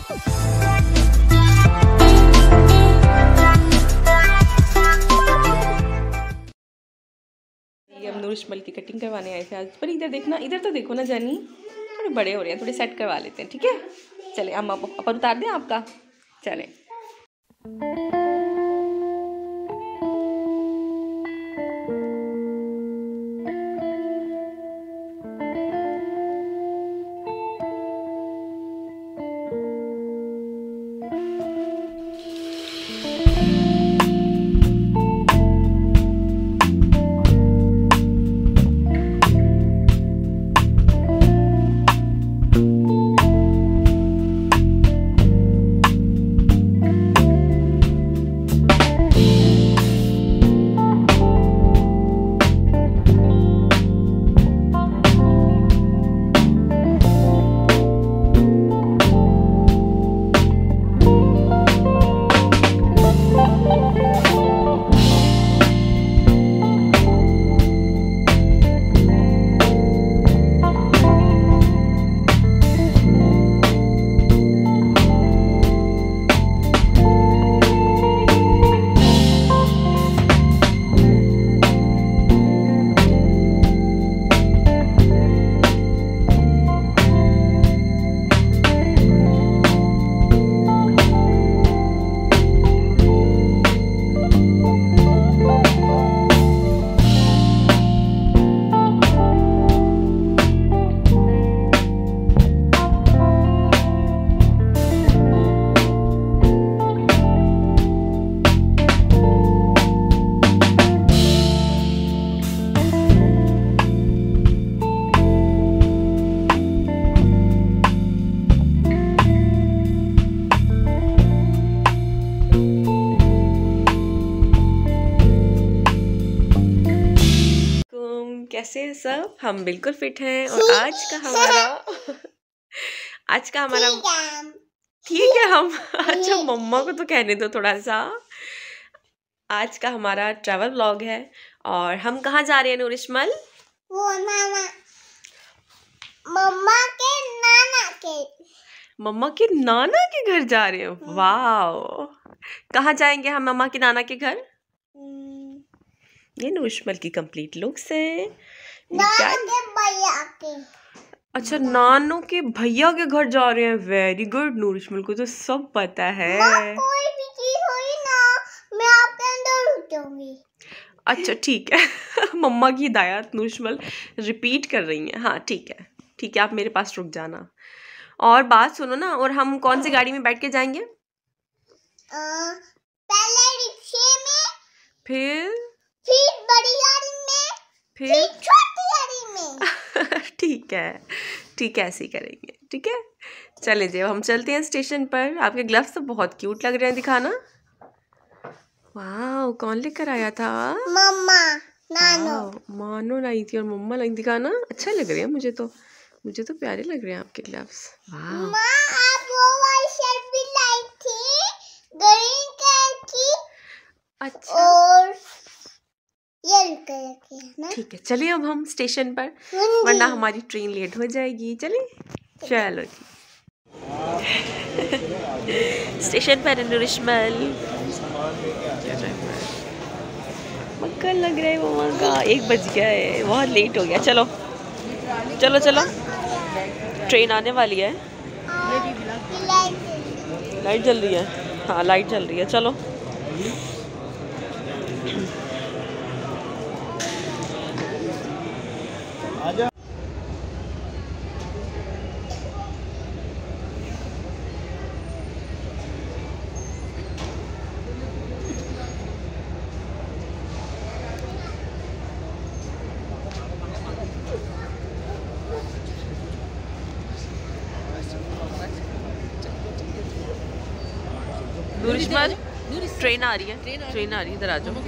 ये हम नूरिशमल की कटिंग करवाने आए थे आज। पर इधर देखना, इधर तो देखो ना जानी, थोड़े बड़े हो रहे हैं, थोड़े सेट करवा लेते हैं, ठीक है। चले हम अपन उतार दें आपका, चले। कैसे हैं सब? हम बिल्कुल फिट हैं और आज का हमारा ठीक है। हम अच्छा मम्मा को तो कहने दो थोड़ा सा। आज का हमारा ट्रैवल व्लॉग है और हम कहाँ जा रहे हैं नूरिशमल? वो मम्मा के नाना के घर जा रहे हैं। वाह, कहाँ जाएंगे हम मम्मा के नाना के घर? ये नूरिशमल की कंप्लीट लुक्स है। भैया के। अच्छा, नानू के भैया के घर जा रहे हैं। वेरी गुड, नूरिशमल को तो सब पता है। कोई भी चीज होगी ना, मैं आपके अंदर रुक जाऊंगी। अच्छा ठीक है। मम्मा की हिदायत नूरिशमल रिपीट कर रही हैं। हाँ ठीक है, ठीक है, आप मेरे पास रुक जाना। और बात सुनो ना, और हम कौन सी गाड़ी में बैठ के जाएंगे? पहले रिक्शे में, फिर बड़ी गाड़ी में, फिर छोटी गाड़ी में। ठीक है, ठीक है, ऐसे ही करेंगे। ठीक है, चले जी, हम चलते हैं स्टेशन पर। आपके ग्लव्स तो बहुत क्यूट लग रहे हैं, दिखाना। वाह, कौन लेकर आया था? मम्मा, नानो। मानो लाई थी और मम्मा लाई। दिखाना, अच्छा लग रहे हैं मुझे तो प्यारे लग रहे हैं आपके ग्लव्स। वाह, आप वो वाली शर्ट भी लाई थी, ग्रीन कलर की। अच्छा, और ये कलर की है ना। ठीक है, चलिए अब हम स्टेशन पर, वरना हमारी ट्रेन लेट हो जाएगी। चलिए, चलो जी। स्टेशन पर नूरिशमल मक्का लग रहा है मम्मा का। 1 बज गया है, बहुत लेट हो गया। चलो चलो चलो, ट्रेन आने वाली है। लाइट जल रही है। हाँ, लाइट जल रही है। चलो नूरिशमल, ट्रेन आ रही है, ट्रेन आ रही है, इधर आ जाओ।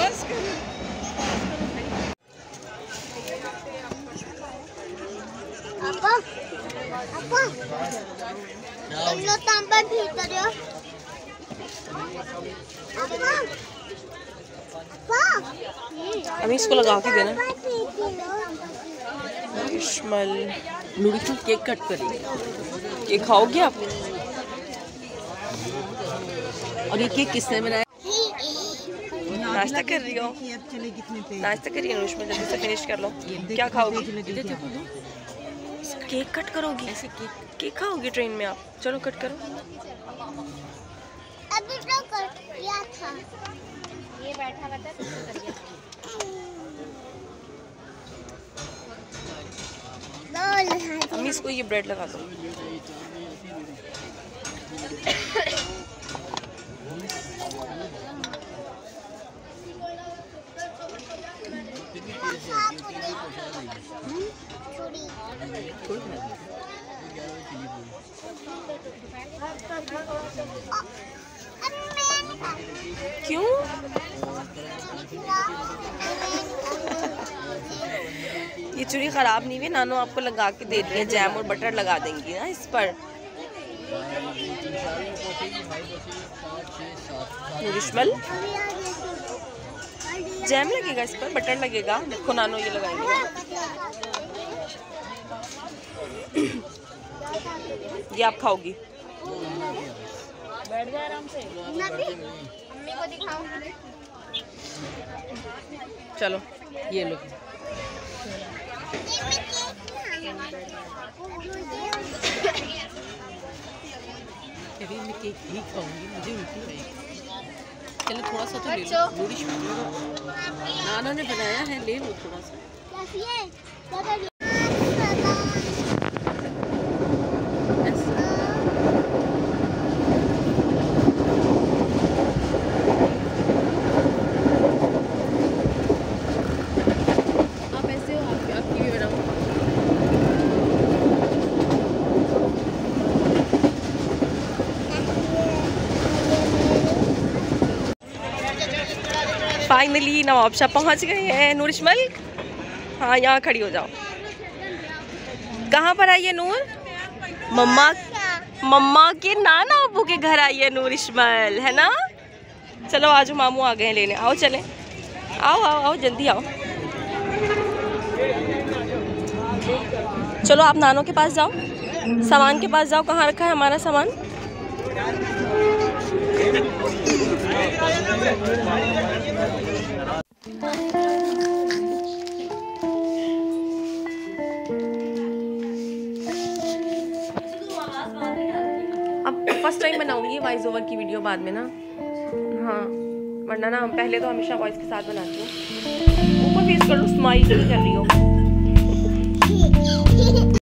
बस करो। apa lo tambah भीतर ya अभी इसको लगा के देना। नूरिशमल नूरिशमल केक कट करी। ये खाओगे आप? और ये केक किसने बनाया? नाश्ता कर रही हो? नाश्ता करिए नूरिशमल, जल्दी से फिनिश कर लो। क्या खाओगी? केक कट करोगी? ऐसे केक खाओगी ट्रेन में आप? चलो कट करो। अभी तो कर दिया था। ये बैठा हुआ था तो कर दिया। अम्मी इसको ये ब्रेड लगा दो। क्यों? ये चूड़ी खराब नहीं हुई, नानो आपको लगा के दे रही है, जैम और बटर लगा देंगी ना इस पर। नूरिशमल जैम लगेगा इस पर, बटर लगेगा। देखो नानो ये लगाएंगे। ये आप खाओगी? बैठ जा आराम से। मम्मी को दिखाओ। चलो ये लो। अभी मैं केक ही खाऊंगी, मुझे उल्टी आएगी। चलो थोड़ा सा तो ले लो। नूरिशमल नाना ने बनाया है, ले लो थोड़ा सा। आप ऐसे हो, आपकी भी बनाओ। फाइनली नवाब शाह पहुंच गए हैं। नूरिशमल हाँ यहाँ खड़ी हो जाओ। कहाँ पर आई है नूर? मम्मा के नाना अबू के घर आई है नूरिशमल, है ना? चलो आज मामू आ गए हैं लेने। आओ चले, आओ आओ आओ जल्दी आओ। चलो आप नानों के पास जाओ, सामान के पास जाओ। कहाँ रखा है हमारा सामान? अब फर्स्ट टाइम बनाऊंगी वॉइस ओवर की वीडियो बाद में ना। हाँ वरना ना पहले तो हमेशा वॉइस के साथ बनाती हूँ। ऊपर फेस कर लो, स्माइल कर रही हो।